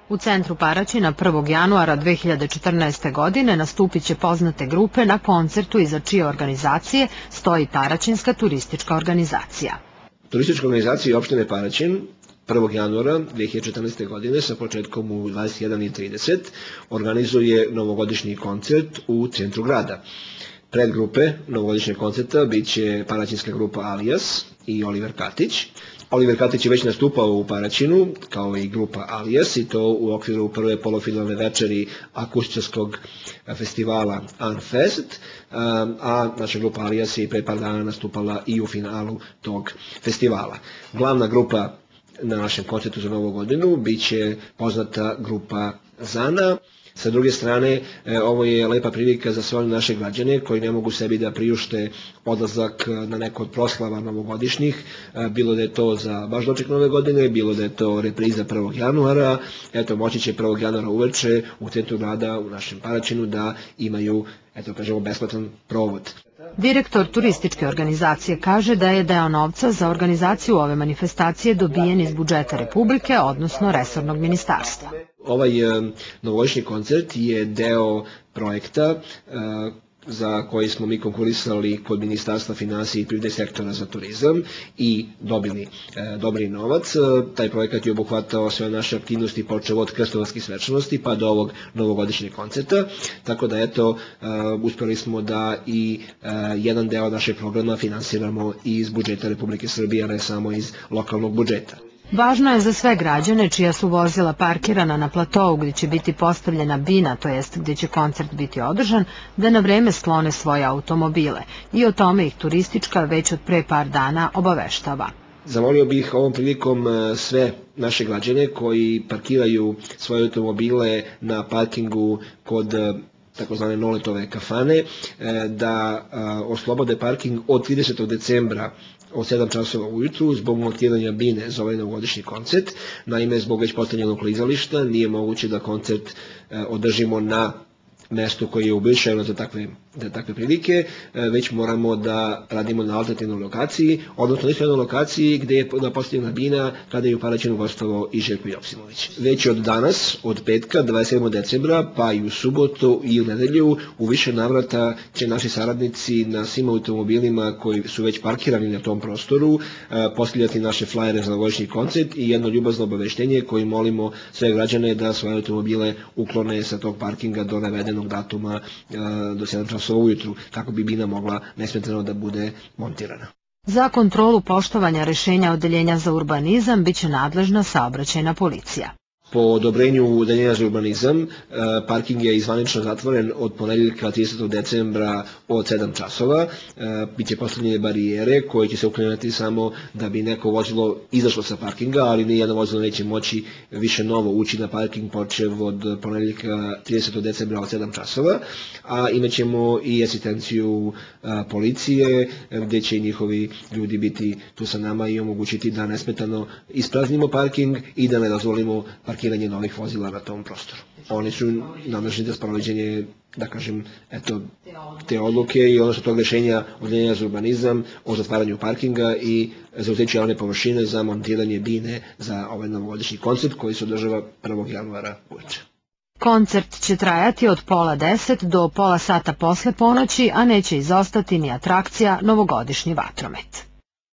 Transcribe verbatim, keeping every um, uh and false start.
U centru Paraćina prvog januara dve hiljade četrnaeste. godine nastupit će poznate grupe na koncertu iza čije organizacije stoji Paraćinska turistička organizacija. Turistička organizacija opštine Paraćin prvog januara dve hiljade četrnaeste. godine sa početkom u dvadeset jedan i trideset organizuje novogodišnji koncert u centru grada. Predgrupe novogodišnjeg koncerta biće Paraćinska grupa Alijas i Oliver Katić. Oliver Katić je već nastupao u Paraćinu, kao i grupa Alijas, i to u okviru prve polufinalne večeri akustičarskog festivala Unfest, a naša grupa Alijas je pre par dana nastupala i u finalu tog festivala. Glavna grupa na našem koncertu za Novu godinu biće poznata grupa Zana. Sa druge strane, ovo je lepa prilika za sve one naše građane koji ne mogu sebi da priušte odlazak na neko od proslava novogodišnjih, bilo da je to za baš doček Nove godine, bilo da je to repriza prvog januara, eto, moći će prvog januara uveče u centru grada, u našem Paraćinu, da imaju, eto, kažemo, besplatan provod. Direktor turističke organizacije kaže da je deo novca za organizaciju ove manifestacije dobijen iz budžeta Republike, odnosno resornog ministarstva. Ovaj novogodišnji koncert je deo projekta za koji smo mi konkurisali kod Ministarstva finansija i privrede sektora za turizam i dobili dobri novac. Taj projekat je obuhvatao sve naše aktivnosti počev od krstovarskih svečanosti pa do ovog novogodišnjeg koncerta, tako da eto, uspeli smo da i jedan deo našeg programa finansiramo iz budžeta Republike Srbije, a ne samo iz lokalnog budžeta. Važno je za sve građane čija su vozila parkirana na platovu gdje će biti postavljena bina, to jest gdje će koncert biti održan, da na vreme sklone svoje automobile. I o tome ih turistička već od pre par dana obaveštava. Zamolio bih ovom prilikom sve naše građane koji parkiraju svoje automobile na parkingu kod takozvane Noletove kafane, da oslobode parking od tridesetog decembra od sedam časova ujutru zbog montiranja bine za ovaj novogodišnji koncert. Naime, zbog već postavljenog klizališta nije moguće da koncert održimo na mesto koje je uobičajeno za takve, za takve prilike, već moramo da radimo na alternativnoj lokaciji, odnosno na lokaciji gde je postavljena bina kada je u Paraćinu gostovao i Željko Joksimović. Već od danas, od petka, dvadeset sedmog decembra, pa i u subotu i u nedelju, u više navrata će naši saradnici na svim automobilima koji su već parkirani na tom prostoru postavljati naše flajere za novogodišnji koncert i jedno ljubazno obaveštenje koji molimo sve građane da svoje automobile uklone sa tog parkinga do navedenog datuma do sedam časova ujutru, kako bi bina mogla nesmetano da bude montirana. Za kontrolu poštovanja rešenja Odeljenja za urbanizam biće nadležna saobraćajna policija. Po odobrenju Odeljenja za urbanizam, parking je zvanično zatvoren od ponedeljka tridesetog decembra od sedam časova. Biće postavljene barijere koje će se uklanjati samo da bi neko vozilo izašlo sa parkinga, ali nijedno vozilo neće moći više novo ući na parking počev od ponedeljka tridesetog decembra od sedam časova, a imaćemo i asistenciju policije gde će njihovi ljudi biti tu sa nama i omogućiti da nesmetano ispraznimo parking i da ne dozvolimo parkiranje novih vozila na tom prostoru. Oni su nadležni za sprovođenje, da kažem, eto, te odluke i odnosno tog rešenja Odeljenja za urbanizam o zatvaranju parkinga i zauzeću javne površine za montiranje bine za ovaj novogodišnji koncert koji se održava prvog januara uveče. Koncert će trajati od pola deset do pola sata posle ponoći, a neće izostati ni atrakcija Novogodišnji vatromet.